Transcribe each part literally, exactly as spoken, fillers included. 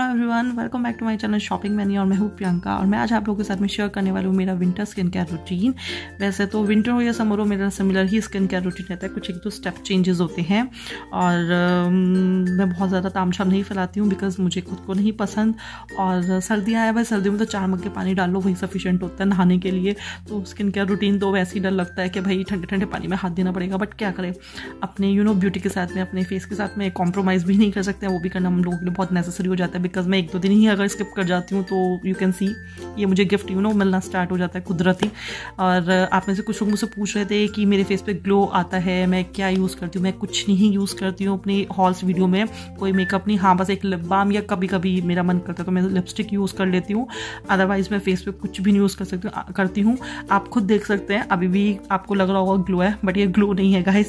Hello everyone, welcome back to my channel shopping many और मैं हूँ प्रियंका। और मैं आज आप लोगों के साथ में शेयर करने वाली हूँ मेरा विंटर स्किन केयर रूटीन। वैसे तो विंटर हो या समर हो मेरा सिमिलर ही स्किन केयर रूटीन रहता है, कुछ एक दो स्टेप चेंजेस होते हैं। और um, मैं बहुत ज़्यादा तामझाम नहीं फैलाती हूँ बिकॉज मुझे खुद को नहीं पसंद। और सर्दियाँ आए भाई, सर्दियों में तो चार मग के पानी डाल लो, वही सफिशिएंट होता है नहाने के लिए। तो स्किन केयर रूटीन तो वैसे ही डर लगता है कि भाई ठंडे ठंडे पानी में हाथ देना पड़ेगा, बट क्या करें, अपने यू नो ब्यूटी के साथ में अपने फेस के साथ में कॉम्प्रोमाइज़ भी नहीं कर सकते हैं। वो भी करना हम लोगों के लिए बहुत नेसेसरी हो जाता है बिकॉज मैं एक दो दिन ही अगर स्किप कर जाती हूँ तो यू कैन सी ये मुझे गिफ्ट यू नो मिलना स्टार्ट हो जाता है कुदरती। और आप में से कुछ लोग मुझसे पूछ रहे थे कि मेरे फेस पे ग्लो आता है, मैं क्या यूज़ करती हूँ। मैं कुछ नहीं यूज़ करती हूँ अपनी हॉल्स वीडियो में, कोई मेकअप नहीं। हाँ, बस एक लिप बाम या कभी कभी मेरा मन करता है तो मैं लिपस्टिक यूज़ कर लेती हूँ। अदरवाइज मैं फेस पे कुछ भी नहीं यूज़ कर सकती हूँ करती हूँ आप खुद देख सकते हैं, अभी भी आपको लग रहा होगा ग्लो है, बट ये ग्लो नहीं है गाइस।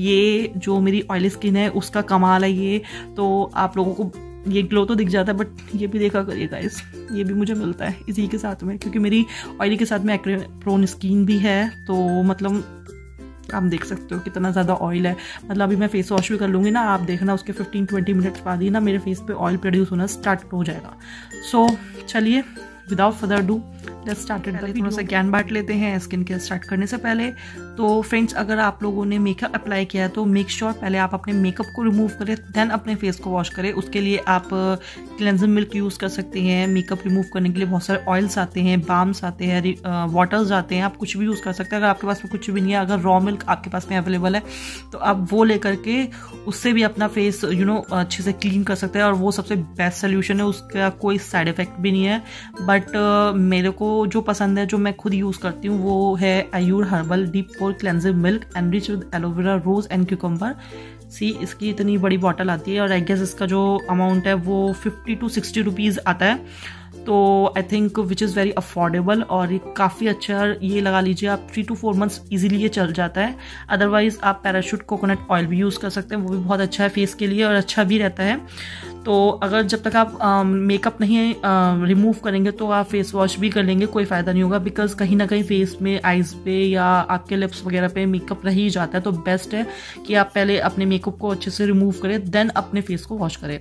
ये जो मेरी ऑयली स्किन है उसका कमाल है ये। तो आप लोगों को ये ग्लो तो दिख जाता है, बट ये भी देखा करिए गाइस, ये भी मुझे मिलता है इसी के साथ में, क्योंकि मेरी ऑयली के साथ में एक्ने प्रोन स्किन भी है। तो मतलब आप देख सकते हो कितना ज़्यादा ऑयल है। मतलब अभी मैं फेस वॉश भी कर लूँगी ना, आप देखना उसके फिफ्टीन ट्वेंटी मिनट्स बाद ही ना मेरे फेस पे ऑयल प्रोड्यूस होना स्टार्ट हो जाएगा। सो so, चलिए without further do let's start it. थोड़ा सा ज्ञान बांट लेते हैं स्किन केयर स्टार्ट करने से पहले। तो फ्रेंड्स, अगर आप लोगों ने मेकअप अप्लाई किया है तो मेक श्योर sure पहले आप अपने मेकअप को रिमूव करें, देन अपने फेस को वॉश करें। उसके लिए आप क्लेंजिंग मिल्क यूज़ कर सकते हैं। मेकअप रिमूव करने के लिए बहुत सारे ऑयल्स आते हैं, बाम्स आते हैं, वाटर्स आते हैं, आप कुछ भी यूज़ कर सकते हैं। अगर आपके पास में कुछ भी नहीं है, अगर रॉ मिल्क आपके पास में अवेलेबल है तो आप वो लेकर के उससे भी अपना फेस यू नो अच्छे से क्लीन कर सकते हैं। और वो सबसे बेस्ट सोल्यूशन है, उसका कोई साइड इफेक्ट भी नहीं है। बट मेरे को जो पसंद है, जो मैं खुद यूज़ करती हूँ, वो है Ayur herbal deep pore cleansing milk enrich with aloe vera rose and cucumber. See, इसकी इतनी बड़ी बॉटल आती है और आई गेस इसका जो अमाउंट है वो फिफ्टी टू सिक्सटी रुपीज़ आता है। तो I think which is very affordable और ये काफ़ी अच्छा, ये लगा लीजिए आप three two four months easily ये चल जाता है। अदरवाइज आप पैराशूट कोकोनट ऑयल भी यूज़ कर सकते हैं, वो भी बहुत अच्छा है फेस के लिए और अच्छा भी रहता है। तो अगर जब तक आप मेकअप uh, नहीं रिमूव uh, करेंगे तो आप फेस वॉश भी कर लेंगे, कोई फ़ायदा नहीं होगा बिकॉज कहीं ना कहीं फेस में, आइज़ पे या आपके लिप्स वगैरह पे मेकअप रह ही जाता है। तो बेस्ट है कि आप पहले अपने मेकअप को अच्छे से रिमूव करें, देन अपने फेस को वॉश करें।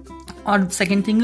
और सेकेंड थिंग,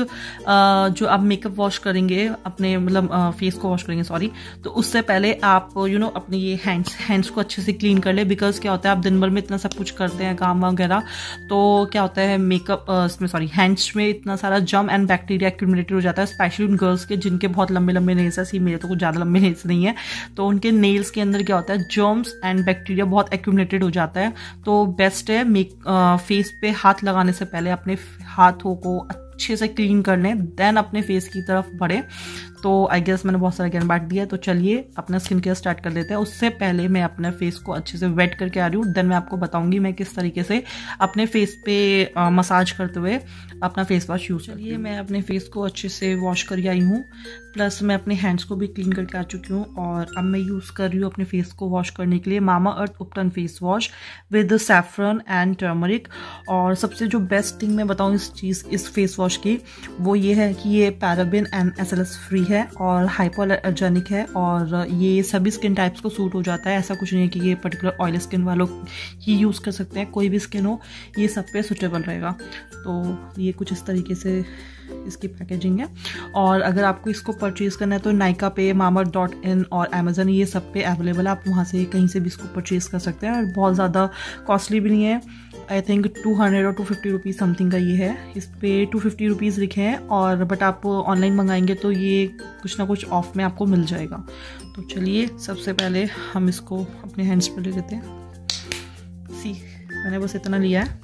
जो आप मेकअप वॉश करेंगे अपने, मतलब फेस को वॉश करेंगे सॉरी, तो उससे पहले आप यू you नो know, अपने ये हैंड्स हैंड्स को अच्छे से क्लीन कर ले। बिकॉज क्या होता है, आप दिन भर में इतना सब कुछ करते हैं काम वगैरह, तो क्या होता है मेकअप इसमें सॉरी हैंड्स में इतना सारा जर्म एंड बैक्टीरिया एक्यूमुलेटेड हो जाता है, स्पेशली उन गर्ल्स के जिनके बहुत लंबे लंबे नेल्स है। सी, मेरे तो कुछ ज़्यादा लंबे नेल्स नहीं है, तो उनके नेल्स के अंदर क्या होता है, जर्म्स एंड बैक्टीरिया बहुत एक्यूमुलेटेड हो जाता है। तो बेस्ट है मेक फेस पे हाथ लगाने से पहले अपने हाथों को अच्छे से क्लीन कर लें, देन अपने फेस की तरफ बढ़े। तो आई गेस मैंने बहुत सारा ज्ञान बांट दिया है। तो चलिए अपना स्किन केयर स्टार्ट कर लेते हैं। उससे पहले मैं अपने फेस को अच्छे से वेट करके आ रही हूँ, देन मैं आपको बताऊंगी मैं किस तरीके से अपने फेस पे आ, मसाज करते हुए अपना फेस वॉश यूज़। चलिए मैं अपने फेस को अच्छे से वॉश कर आई हूँ, प्लस मैं अपने हैंड्स को भी क्लीन करके आ चुकी हूँ। और अब मैं यूज़ कर रही हूँ अपने फेस को वॉश करने के लिए Mamaearth ubtan face wash with saffron and turmeric. और सबसे जो बेस्ट थिंग मैं बताऊँ इस चीज़ इस फेस वॉश की, वो ये है कि ये paraben and S L S free है और हाइपोअलर्जेनिक है और ये सभी स्किन टाइप्स को सूट हो जाता है। ऐसा कुछ नहीं है कि ये पर्टिकुलर ऑयली स्किन वालों ही यूज़ कर सकते हैं, कोई भी स्किन हो ये सब पे सूटेबल रहेगा। तो ये कुछ इस तरीके से इसकी पैकेजिंग है। और अगर आपको इसको परचेज करना है तो नाइका पे, मामा डॉट इन और अमेजन, ये सब पे अवेलेबल है। आप वहाँ से कहीं से भी इसको परचेज कर सकते हैं और बहुत ज़्यादा कॉस्टली भी नहीं है। आई थिंक टू हंड्रेड और टू फिफ्टी रुपीज़ समथिंग का ये है। इस पे टू फिफ्टी रुपीज़ लिखे हैं और बट आप ऑनलाइन मंगाएंगे तो ये कुछ ना कुछ ऑफ में आपको मिल जाएगा। तो चलिए सबसे पहले हम इसको अपने हैंड्स पर ले लेते हैं। सी, मैंने बस इतना लिया है।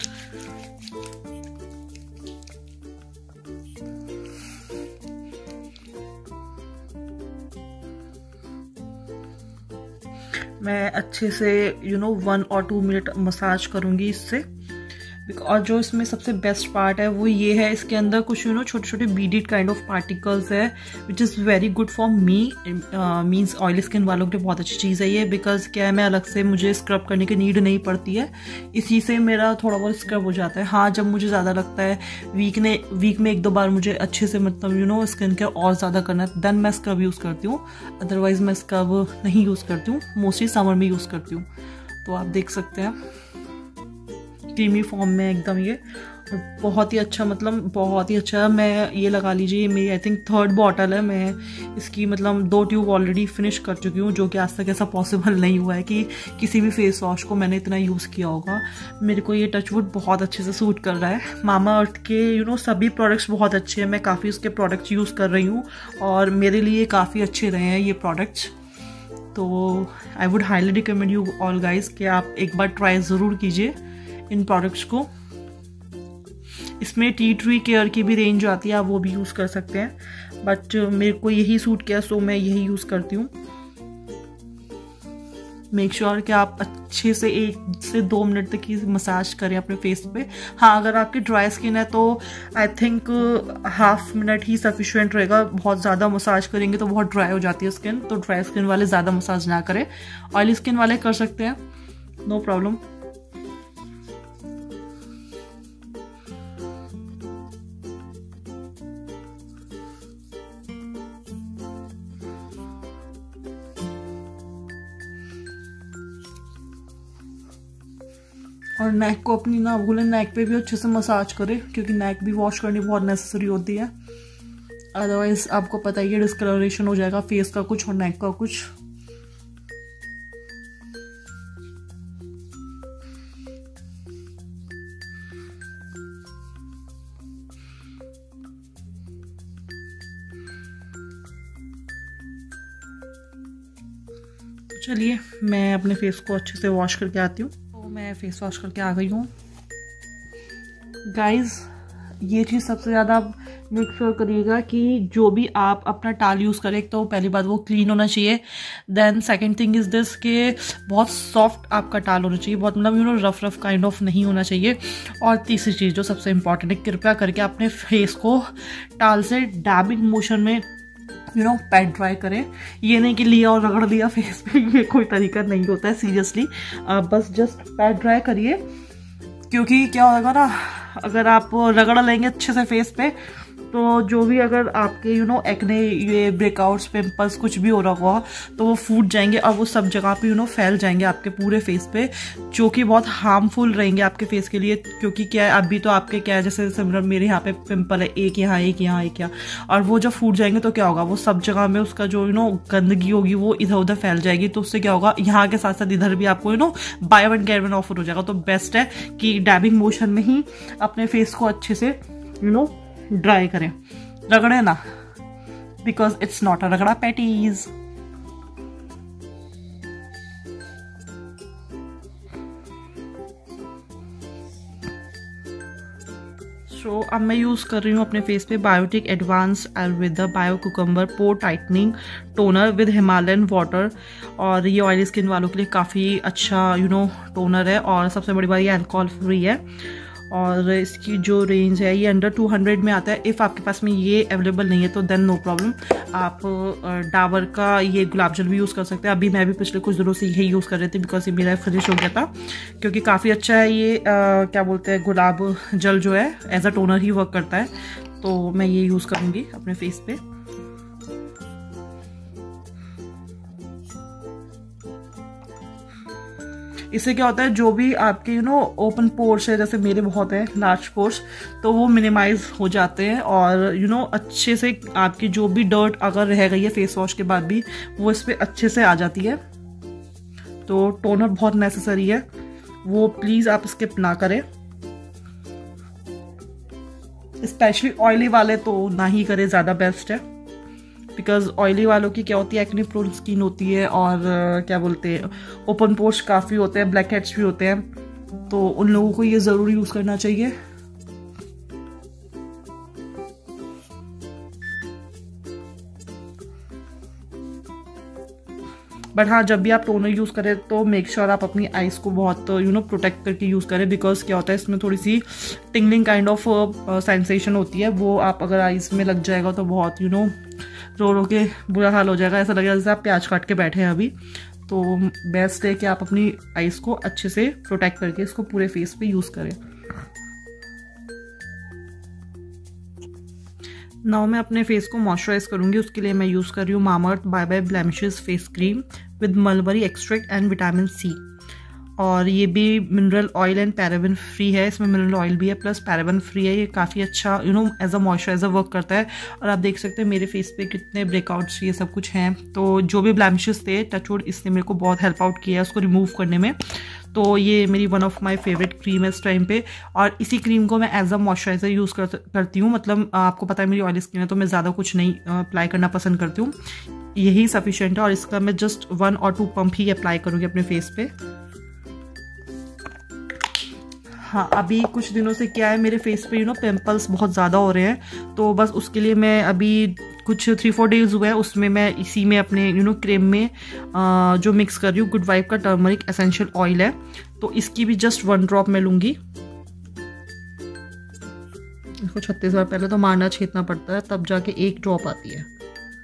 मैं अच्छे से यू नो वन और टू मिनट मसाज करूँगी इससे। और जो इसमें सबसे बेस्ट पार्ट है वो ये है, इसके अंदर कुछ यू नो छोटे छोटे बीडेड काइंड ऑफ पार्टिकल्स है which is very good for me. Means oily skin वालों के लिए बहुत अच्छी चीज़ है ये, बिकॉज क्या है, मैं अलग से मुझे स्क्रब करने की नीड नहीं पड़ती है, इसी से मेरा थोड़ा बहुत स्क्रब हो जाता है। हाँ, जब मुझे ज़्यादा लगता है वीक ने वीक में एक दो बार मुझे अच्छे से मतलब यू नो स्किन केयर और ज़्यादा करना है, देन मैं स्क्रब यूज़ करती हूँ। अदरवाइज़ मैं स्क्रब नहीं यूज़ करती हूँ, मोस्टली समर में यूज़ करती हूँ। तो आप देख सकते हैं क्रीमी फॉर्म में एकदम ये। बहुत ही अच्छा, मतलब बहुत ही अच्छा। मैं ये लगा लीजिए मेरी आई थिंक थर्ड बॉटल है। मैं इसकी मतलब दो ट्यूब ऑलरेडी फिनिश कर चुकी हूँ, जो कि आज तक ऐसा पॉसिबल नहीं हुआ है कि किसी भी फेस वॉश को मैंने इतना यूज़ किया होगा। मेरे को ये टचवुड बहुत अच्छे से सूट कर रहा है। मामा अर्थ के यू नो सभी प्रोडक्ट्स बहुत अच्छे हैं। मैं काफ़ी उसके प्रोडक्ट्स यूज़ कर रही हूँ और मेरे लिए काफ़ी अच्छे रहे हैं ये प्रोडक्ट्स। तो I would highly recommend you all guys कि आप एक बार ट्राई ज़रूर कीजिए इन प्रोडक्ट्स को। इसमें टी ट्री केयर की भी रेंज आती है, आप वो भी यूज़ कर सकते हैं, बट मेरे को यही सूट किया सो मैं यही यूज़ करती हूँ। मेक श्योर कि आप अच्छे से एक से दो मिनट तक की मसाज करें अपने फेस पे। हाँ, अगर आपकी ड्राई स्किन है तो आई थिंक हाफ मिनट ही सफिशिएंट रहेगा। बहुत ज़्यादा मसाज करेंगे तो बहुत ड्राई हो जाती है स्किन, तो ड्राई स्किन वाले ज़्यादा मसाज ना करें। ऑयली स्किन वाले कर सकते हैं, नो प्रॉब्लम। और नेक को अपनी ना भूलें, नेक पे भी अच्छे से मसाज करें, क्योंकि नेक भी वॉश करनी बहुत नेसेसरी होती है। अदरवाइज आपको पता ही है डिस्कलरेशन हो जाएगा फेस का कुछ और नेक का कुछ। चलिए मैं अपने फेस को अच्छे से वॉश करके आती हूँ। तो मैं फेस वॉश करके आ गई हूँ। गाइज ये चीज़ सबसे ज़्यादा आप मेक श्योर करिएगा कि जो भी आप अपना टाल यूज़ करें, एक तो पहली बात वो क्लीन होना चाहिए। Then second thing is this कि बहुत सॉफ्ट आपका टाल होना चाहिए, बहुत मतलब you know rough rough kind of नहीं होना चाहिए। और तीसरी चीज़ जो सबसे इम्पॉर्टेंट है, कृपया करके अपने फेस को टाल से डैबिंग मोशन में यू नो पैड ड्राई करें। ये नहीं कि लिया और रगड़ दिया फेस पे, ये कोई तरीका नहीं होता है सीरियसली। बस जस्ट पैड ड्राई करिए, क्योंकि क्या होगा ना, अगर आप रगड़ लेंगे अच्छे से फेस पे तो जो भी अगर आपके यू नो एक्ने, ये ब्रेकआउट्स, पिंपल्स कुछ भी हो रहा होगा तो वो फूट जाएंगे और वो सब जगह पे यू नो फैल जाएंगे आपके पूरे फेस पे, जो कि बहुत हार्मफुल रहेंगे आपके फेस के लिए। क्योंकि क्या है, अभी तो आपके क्या है, जैसे जैसे मेरे यहाँ पे पिंपल है, एक यहाँ एक यहाँ एक यहाँ, और वो जब फूट जाएंगे तो क्या होगा, वो सब जगह में उसका जो यू नो गंदगी होगी वो इधर उधर फैल जाएगी। तो उससे क्या होगा, यहाँ के साथ साथ इधर भी आपको you know buy one get one offer हो जाएगा। तो बेस्ट है कि डैबिंग मोशन में ही अपने फेस को अच्छे से यू नो ड्राई करें, रगड़े ना, बिकॉज इट्स नॉट अ रगड़ा पैटीज। सो अब मैं यूज़ कर रही हूँ अपने फेस पे Biotique advance Ayurveda bio cucumber pore tightening toner with Himalayan water. और ये ऑयली स्किन वालों के लिए काफ़ी अच्छा यू नो टोनर है, और सबसे बड़ी बात ये अल्कोहल फ्री है। और इसकी जो रेंज है ये अंडर टू हंड्रेड में आता है। इफ़ आपके पास में ये अवेलेबल नहीं है तो देन नो प्रॉब्लम, आप डाबर का ये गुलाब जल भी यूज़ कर सकते हैं। अभी मैं भी पिछले कुछ दिनों से यही यूज़ कर रही थी, बिकॉज ये मेरा फिनिश हो गया था, क्योंकि काफ़ी अच्छा है ये आ, क्या बोलते हैं, गुलाब जल जो है एज अ टोनर ही वर्क करता है। तो मैं ये यूज़ करूँगी अपने फेस पे। इससे क्या होता है, जो भी आपके यू नो ओपन पोर्स है, जैसे मेरे बहुत है लार्ज पोर्स, तो वो मिनिमाइज हो जाते हैं, और यू नो अच्छे से आपकी जो भी डर्ट अगर रह गई है फेस वॉश के बाद भी वो इस पे अच्छे से आ जाती है। तो टोनर बहुत नेसेसरी है, वो प्लीज आप स्किप ना करें। स्पेशली ऑयली वाले तो ना ही करें, ज़्यादा बेस्ट है, बिकॉज ऑयली वालों की क्या होती है, एक्ने प्रोन स्किन होती है, और uh, क्या बोलते हैं, ओपन पोर्स काफ़ी होते हैं, ब्लैक हेड्स भी होते हैं, तो उन लोगों को ये ज़रूर यूज़ करना चाहिए। बट हाँ, जब भी आप टोनर यूज़ करें तो मेक श्योर आप अपनी आइज़ को बहुत यू नो प्रोटेक्ट करके यूज़ करें, बिकॉज क्या होता है इसमें थोड़ी सी टिंगलिंग काइंड ऑफ सेंसेशन होती है, वो आप अगर आइज़ में लग जाएगा तो बहुत यू नो रो रो के बुरा हाल हो जाएगा, ऐसा लगेगा जैसे आप प्याज काट के बैठे हैं अभी। तो बेस्ट है कि आप अपनी आइज़ को अच्छे से प्रोटेक्ट करके इसको पूरे फेस पे यूज़ करें। नाउ मैं अपने फेस को मॉइस्चराइज करूंगी, उसके लिए मैं यूज़ कर रही हूँ Mamaearth bye bye blemishes face cream with mulberry extract and vitamin C. और ये भी mineral oil and paraben free है, इसमें मिनरल ऑयल भी है प्लस पैराबेन फ्री है। ये काफ़ी अच्छा you know as a moisturiser work करता है। और आप देख सकते हैं मेरे फेस पे कितने ब्रेकआउट्स ये सब कुछ हैं। तो जो भी ब्लैमिशेस थे टचवुड इसने मेरे को बहुत हेल्प आउट किया है उसको रिमूव करने में। तो ये मेरी one of my favourite cream है इस टाइम पे। और इसी क्रीम को मैं एज अ मॉइस्चराइजर यूज़ कर, करती हूँ। मतलब आपको पता है मेरी ऑयली स्किन है तो मैं ज़्यादा कुछ नहीं अप्लाई करना पसंद करती हूँ, यही सफिशिएंट है। और इसका मैं जस्ट वन और टू पंप ही अप्लाई करूँगी अपने फेस पे। हाँ, अभी कुछ दिनों से क्या है मेरे फेस पे यू नो पिंपल्स बहुत ज़्यादा हो रहे हैं, तो बस उसके लिए मैं अभी कुछ थ्री फोर डेज हुए हैं उसमें मैं इसी में अपने यू नो क्रीम में आ, जो मिक्स कर रही हूँ गुड वाइब का टर्मरिक एसेंशियल ऑयल है, तो इसकी भी जस्ट वन ड्रॉप मैं लूँगी। इसको छत्तीस बार पहले तो मारना छेदना पड़ता है तब जाके एक ड्रॉप आती है।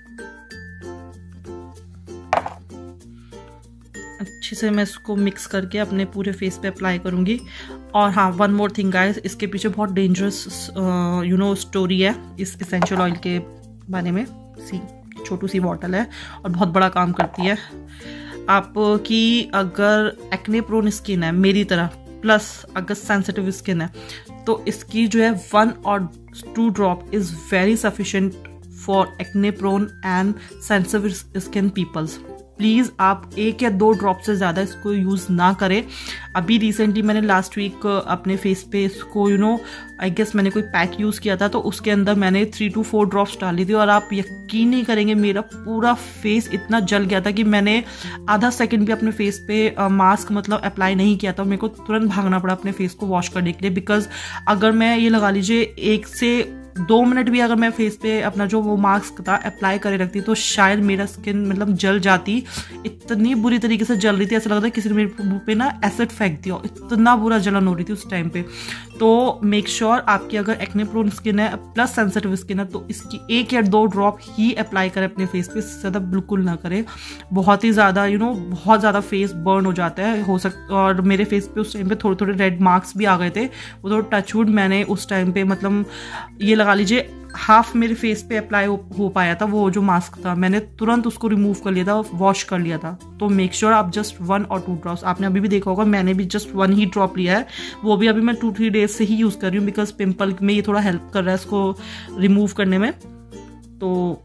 अच्छे से मैं इसको मिक्स करके अपने पूरे फेस पे अप्लाई करूँगी। और हाँ, वन मोर थिंग गाइस, इसके पीछे बहुत डेंजरस यू नो स्टोरी है इस एसेंशियल ऑयल के बारे में। सी छोटू सी बॉटल है और बहुत बड़ा काम करती है। आपकी अगर एक्ने प्रोन स्किन है मेरी तरह प्लस अगर सेंसिटिव स्किन है तो इसकी जो है वन और two drop is very sufficient for acne prone and sensitive skin peoples. Please आप एक या दो ड्रॉप से ज़्यादा इसको यूज़ ना करें। अभी रिसेंटली मैंने लास्ट वीक अपने फेस पे इसको यू नो आई गेस मैंने कोई पैक यूज़ किया था तो उसके अंदर मैंने थ्री टू फोर ड्रॉप्स डाली थी और आप यकीन नहीं करेंगे मेरा पूरा फेस इतना जल गया था कि मैंने आधा सेकंड भी अपने फेस पे आ, मास्क मतलब अप्लाई नहीं किया था। मेरे को तुरंत भागना पड़ा अपने फेस को वॉश करने के लिए, बिकॉज अगर मैं ये लगा लीजिए एक से दो मिनट भी अगर मैं फेस पे अपना जो वो मास्क था अप्लाई करे रखती तो शायद मेरा स्किन मतलब जल जाती। इतनी बुरी तरीके से जल रही थी, ऐसा लग रहा था किसी ने मेरे मुंह पे ना एसिड फेंक दिया, इतना बुरा जलन हो रही थी उस टाइम पे। तो मेक श्योर sure आपकी अगर एक्ने प्रोन स्किन है प्लस सेंसिटिव स्किन है तो इसकी एक या दो ड्रॉप ही अप्लाई करें अपने फेस पे, इससे ज़्यादा बिल्कुल ना करें। बहुत ही ज़्यादा यू नो बहुत ज़्यादा फेस बर्न हो जाता है हो सकता। और मेरे फेस पे उस टाइम पे थोड़े थोड़े रेड मार्क्स भी आ गए थे, वो तो टचवुड मैंने उस टाइम पे मतलब ये लगा लीजिए हाफ मेरे फेस पे अप्लाई हो, हो पाया था वो जो मास्क था, मैंने तुरंत उसको रिमूव कर लिया था, वॉश कर लिया था। तो मेक श्योर sure आप जस्ट वन और टू ड्रॉप्स, आपने अभी भी देखा होगा मैंने भी जस्ट वन ही ड्रॉप लिया है, वो भी अभी मैं टू थ्री डेज से ही यूज़ कर रही हूँ बिकॉज पिंपल में ये थोड़ा हेल्प कर रहा है इसको रिमूव करने में। तो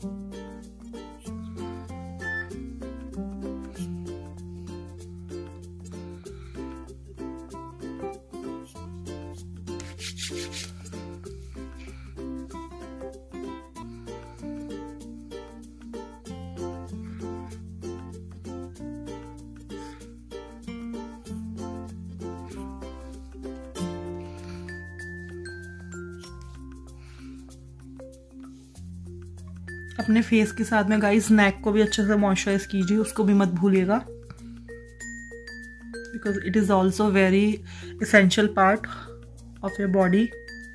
अपने फेस के साथ में गाइस नेक को भी अच्छे से मॉइस्चराइज कीजिए, उसको भी मत भूलिएगा because it is also very essential part of your body.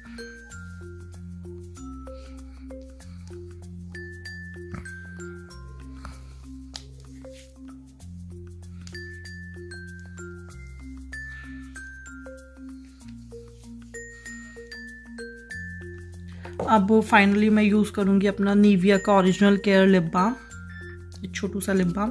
अब फाइनली मैं यूज़ करूँगी अपना निविया का ओरिजिनल केयर लिप बाम, एक छोटू सा लिप बाम।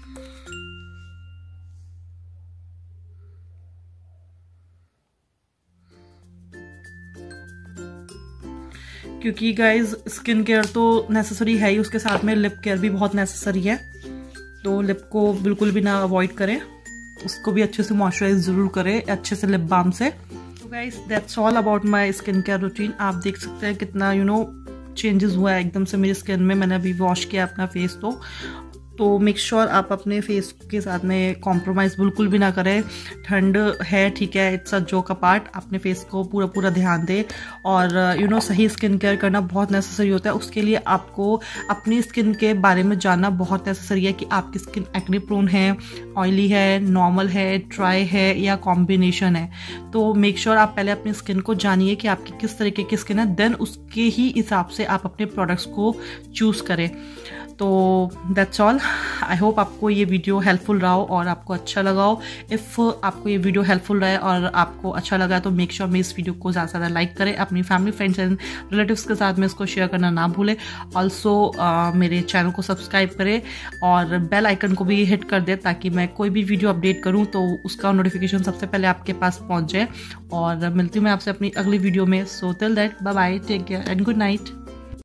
क्योंकि गाइज स्किन केयर तो नेसेसरी है ही, उसके साथ में लिप केयर भी बहुत नेसेसरी है, तो लिप को बिल्कुल भी ना अवॉइड करें, उसको भी अच्छे से मॉइस्चराइज ज़रूर करें अच्छे से लिप बाम से। तो guys that's all about my skin care routine. आप देख सकते हैं कितना यू नो चेंजेस हुआ है एकदम से मेरी स्किन में। मैंने अभी वॉश किया अपना फेस तो तो मेक श्योर आप अपने फेस के साथ में कॉम्प्रोमाइज़ बिल्कुल भी ना करें। ठंड है ठीक है, it's a joke a part, अपने फेस को पूरा पूरा ध्यान दें और यू नो सही स्किन केयर करना बहुत नेसेसरी होता है। उसके लिए आपको अपनी स्किन के बारे में जानना बहुत नेसेसरी है कि आपकी स्किन एक्ने प्रोन है, ऑयली है, नॉर्मल है, ड्राई है या कॉम्बिनेशन है। तो मेक श्योर आप पहले अपनी स्किन को जानिए कि आपकी किस तरीके की स्किन है, देन उसके ही हिसाब से आप अपने प्रोडक्ट्स को चूज़ करें। तो दैट्स ऑल। आई होप आपको ये वीडियो हेल्पफुल रहा हो और आपको अच्छा लगा हो। इफ़ आपको ये वीडियो हेल्पफुल रहा है और आपको अच्छा लगा तो मेक श्योर में इस वीडियो को ज़्यादा से ज़्यादा लाइक करें, अपनी फैमिली फ्रेंड्स एंड रिलेटिव्स के साथ में इसको शेयर करना ना भूलें। ऑल्सो मेरे चैनल को सब्सक्राइब करें और बेल आइकन को भी हिट कर दें ताकि मैं कोई भी वीडियो अपडेट करूँ तो उसका नोटिफिकेशन सबसे पहले आपके पास पहुँच जाए। और मिलती हूँ मैं आपसे अपनी अगली वीडियो में। So till that, bye bye, take care and good night.